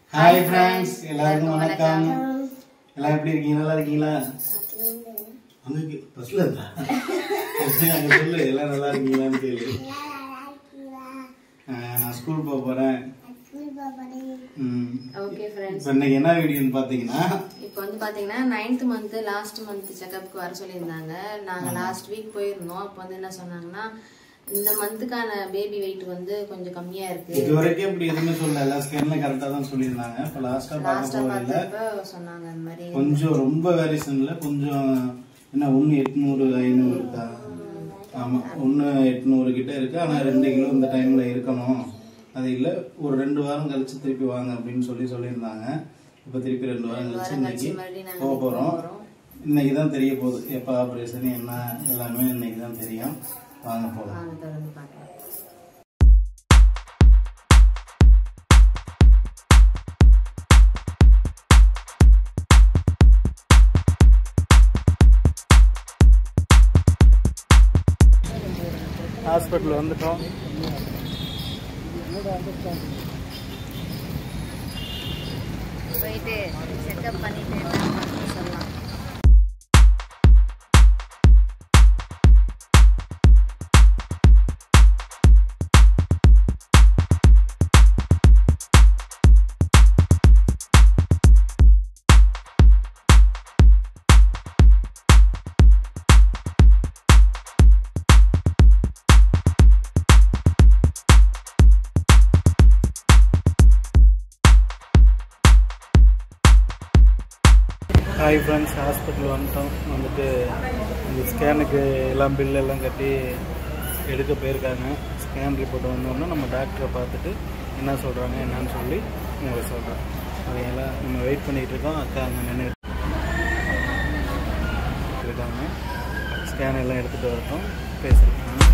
Hi friends, எல்லாருக்கும் வணக்கம். எல்லாம் எப்படி இருக்கீங்க? நல்லா இருக்கீங்களா? அங்க பஸ்ல இருந்தா அங்க சொல்லு, எல்லாம் நல்லா இருக்கீங்களான்னு கேளு. நான் ஸ்கூல் போக போறேன். ஓகே ஃப்ரெண்ட்ஸ், இப்போ இன்னைக்கு என்ன வீடியோன்னு பாத்தீங்கன்னா, இப்போ வந்து பாத்தீங்கன்னா 9th மந்த் லாஸ்ட் மந்த் செக்கப்க்கு வர சொல்லியிருந்தாங்க. நாங்க லாஸ்ட் வீக் போயிருந்தோம். அப்போ வந்து என்ன சொன்னாங்கன்னா, இந்த மந்த்துக்கான பேபி வெயிட் வந்து கொஞ்சம் கம்மியா இருக்கு. இது வரைக்கும் இப்படி எதுவுமே சொல்லல, எல்லா ஸ்கேன்ல கரெக்டா தான் சொல்லியிருந்தாங்க. இப்போ லாஸ்டா பார்த்தப்ப சொன்னாங்க அந்த மாதிரி கொஞ்சம் ரொம்ப வேரியேஷன் இல்ல, கொஞ்சம் என்ன 1,800 500 இருக்கா? ஆமா, 1,800 கிட்ட இருக்கு. ஆனா 2 கிலோ இந்த டைம்ல இருக்கணும். அது இல்ல, ஒரு 2 வாரம் கழிச்சு திருப்பி வாங்க அப்படின்னு சொல்லியிருந்தாங்க. இப்ப திருப்பி 2 வாரம் கழிச்சு இன்னைக்கு போக போறோம். இன்னைக்கு தான் தெரிய போகுது எப்ப ஆபரேஷன் என்ன எல்லாமே இன்னைக்கு தான் தெரியும். வாங்க போகலாம். தொடர்ந்து பார்க்கலாம். ஹாஸ்பிட்டல் வந்துட்டோம். போயிட்டு செக்கப் பண்ணிட்டு சொல்லலாம். ஹாய் ஃப்ரெண்ட்ஸ், ஹாஸ்பிட்டல் வந்துட்டோம். வந்துட்டு இந்த ஸ்கேனுக்கு எல்லாம் பில்லெல்லாம் கட்டி எடுக்க போயிருக்காங்க. ஸ்கேன் ரிப்போர்ட் வந்தோன்னா நம்ம டாக்டரை பார்த்துட்டு என்ன சொல்கிறாங்க என்னன்னு சொல்லி உங்களுக்கு சொல்கிறேன். அதையெல்லாம் நம்ம வெயிட் பண்ணிகிட்டு இருக்கோம். அக்கா அங்கே நின்று இருக்காங்க. ஸ்கேன் எல்லாம் எடுத்துகிட்டு வரட்டும், பேசுகிறேன்.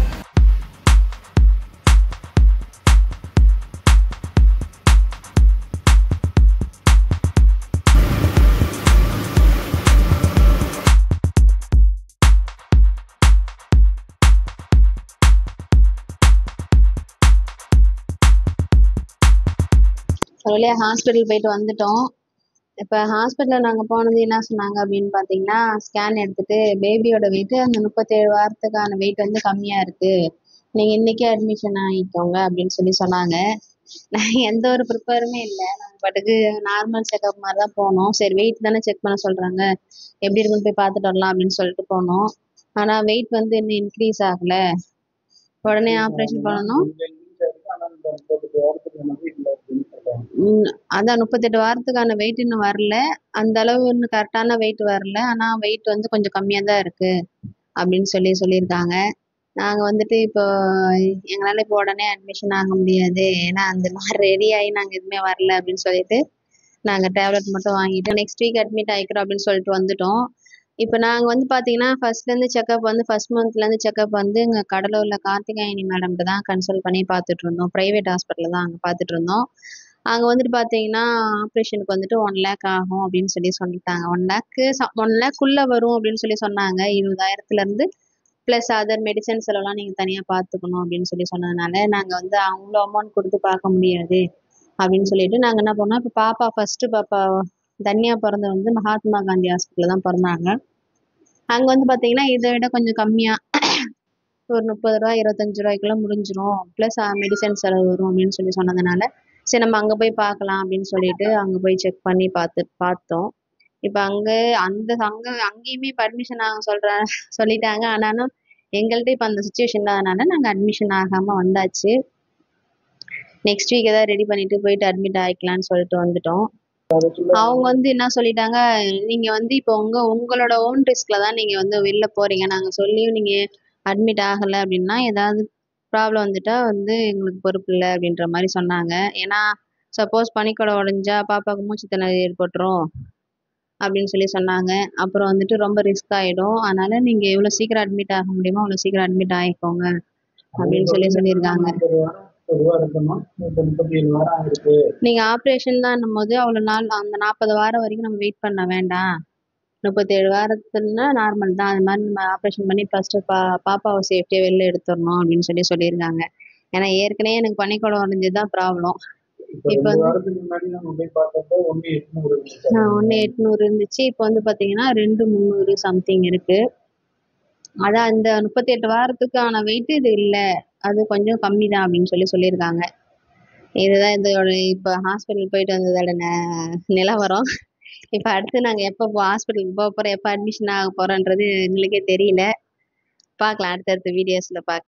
ஒரு வழியாக ஹாஸ்பிட்டல் போயிட்டு வந்துட்டோம். இப்போ ஹாஸ்பிட்டலில் நாங்கள் போனது என்ன சொன்னாங்க அப்படின்னு பார்த்தீங்கன்னா, ஸ்கேன் எடுத்துட்டு பேபியோட வெயிட்டு அந்த 37 வாரத்துக்கான வெயிட் வந்து கம்மியாக இருக்குது, நீங்கள் இன்றைக்கே அட்மிஷன் ஆகிக்கோங்க அப்படின்னு சொன்னாங்க. நான் எந்த ஒரு ப்ரிப்பேருமே இல்லை, நம்ம பாட்டுக்கு நார்மல் செக்அப் மாதிரி தான் போனோம். சரி, வெயிட் தானே செக் பண்ண சொல்கிறாங்க, எப்படி இருக்குன்னு போய் பார்த்துட்டு வரலாம் அப்படின்னு சொல்லிட்டு போனோம். ஆனால் வெயிட் வந்து இன்னும் இன்க்ரீஸ் ஆகலை. உடனே ஆப்ரேஷன் பண்ணணும். அதான் 38 வாரத்துக்கான வெயிட் இன்னும் வரல. அந்த அளவு இன்னும் கரெக்டான வெயிட் வரல. ஆனா வெயிட் வந்து கொஞ்சம் கம்மியா தான் இருக்கு அப்படின்னு சொல்லியிருக்காங்க. நாங்க வந்துட்டு இப்போ எங்களால இப்போ உடனே அட்மிஷன் ஆக முடியாது, ஏன்னா அந்த மாதிரி ரெடி ஆகி நாங்க எதுவுமே வரல அப்படின்னு சொல்லிட்டு நாங்க டேப்லெட் மட்டும் வாங்கிட்டு நெக்ஸ்ட் வீக் அட்மிட் ஆகிக்கிறோம் அப்படின்னு சொல்லிட்டு வந்துட்டோம். இப்போ நாங்கள் வந்து பார்த்தீங்கன்னா ஃபர்ஸ்ட்லேருந்து செக்அப் வந்து ஃபர்ஸ்ட் மந்த்லேருந்து செக்அப் வந்து இங்கே கடலூரில் கார்த்திகாயினி மேடம்கிட்ட தான் கன்சல்ட் பண்ணி பார்த்துட்டு இருந்தோம். ப்ரைவேட் ஹாஸ்பிட்டலில் தான் அங்கே பார்த்துட்டு இருந்தோம். அங்கே வந்துட்டு பார்த்தீங்கன்னா ஆப்ரேஷனுக்கு வந்துட்டு 1 lakh ஆகும் அப்படின்னு சொல்லிட்டாங்க. 1 lakhக்குள்ளே வரும் அப்படின்னு சொன்னாங்க. 20,000லேருந்து ப்ளஸ் அதர் மெடிசன்ஸ் எல்லாம் நீங்கள் தனியாக பார்த்துக்கணும் அப்படின்னு சொன்னதுனால நாங்கள் வந்து அவ்வளோ அமௌண்ட் கொடுத்து பார்க்க முடியாது அப்படின்னு சொல்லிட்டு நாங்கள் என்ன பண்ணோம், இப்போ ஃபர்ஸ்ட் பாப்பா தன்யா பிறந்த வந்து மகாத்மா காந்தி ஹாஸ்பிட்டலில் தான் பிறந்தாங்க. அங்கே வந்து பார்த்தீங்கன்னா இதை விட கொஞ்சம் கம்மியாக ஒரு 30 ரூபா 25 ரூபாய்க்குள்ள முடிஞ்சிரும், ப்ளஸ் மெடிசன் செலவு வரும் அப்படின்னு சொன்னதுனால சரி நம்ம அங்கே போய் பார்க்கலாம் அப்படின்னு சொல்லிட்டு அங்கே போய் செக் பண்ணி பார்த்தோம். இப்போ அங்கேயுமே இப்போ அட்மிஷன் ஆக சொல்லிட்டாங்க. ஆனாலும் எங்கள்கிட்ட இப்போ அந்த சுச்சுவேஷன் இல்லாதனால நாங்கள் அட்மிஷன் ஆகாமல் வந்தாச்சு. நெக்ஸ்ட் வீக் ஏதாவது ரெடி பண்ணிட்டு போயிட்டு அட்மிட் ஆகிக்கலான்னு சொல்லிட்டு வந்துட்டோம். அவங்க வந்து என்ன சொல்லிட்டாங்க, நீங்க வந்து இப்போ உங்களோட ஓன் ரிஸ்க்ல தான் நீங்க வந்து வெளில போறீங்க, நாங்க சொல்லியும் நீங்க அட்மிட் ஆகலை அப்படின்னா ஏதாவது ப்ராப்ளம் வந்துட்டா வந்து எங்களுக்கு பொறுப்பு இல்லை அப்படின்ற மாதிரி சொன்னாங்க. ஏன்னா சப்போஸ் பனிக்கூடம் உடைஞ்சா பாப்பாவுக்கு மூச்சு திணறல் ஏற்பட்டுரும் அப்படின்னு சொன்னாங்க. அப்புறம் வந்துட்டு ரொம்ப ரிஸ்க் ஆயிடும், அதனால நீங்க எவ்வளவு சீக்கிரம் அட்மிட் ஆக முடியுமோ அவ்வளவு சீக்கிரம் அட்மிட் ஆகிக்கோங்க அப்படின்னு சொல்லியிருக்காங்க. நீங்க ஆப்ரேஷன் தான் போது அவ்வளவு நாள் அந்த 40 வாரம் வரைக்கும் நம்ம வெயிட் பண்ண வேண்டாம். 37 வாரத்துலனா நார்மல் தான். அது மாதிரி நம்ம ஆப்ரேஷன் பண்ணி ஃபர்ஸ்ட் பாப்பாவை சேஃப்டியா வெளில எடுத்துடணும் அப்படின்னு சொல்லியிருக்காங்க. ஏன்னா ஏற்கனவே எனக்கு பனிக்கூடம் உடைஞ்சதுதான் ப்ராப்ளம். இப்போ இப்போ 2 வந்து வாரத்துக்கு முன்னாடி நம்ம போய் பார்த்தப்போ 1,800 இருந்துச்சு. 1,800 இருந்துச்சு. இப்போ வந்து பார்த்தீங்கன்னா 2,300 சம்திங் இருக்கு. அதான் அந்த 38 வாரத்துக்கான வெயிட் இது இல்ல. அது கொஞ்சம் கம்மி தான் அப்படின்னு சொல்லியிருக்காங்க. இதுதான் இதோட இப்போ ஹாஸ்பிட்டல் போயிட்டு வந்ததோட நிலவரம். இப்போ அடுத்து நாங்கள் எப்போ ஹாஸ்பிட்டலுக்கு போக போகிறோம், எப்போ அட்மிஷன் ஆக போகிறோன்றது எங்களுக்கே தெரியல. பார்க்கலாம், அடுத்தடுத்த வீடியோஸில் பார்க்கலாம்.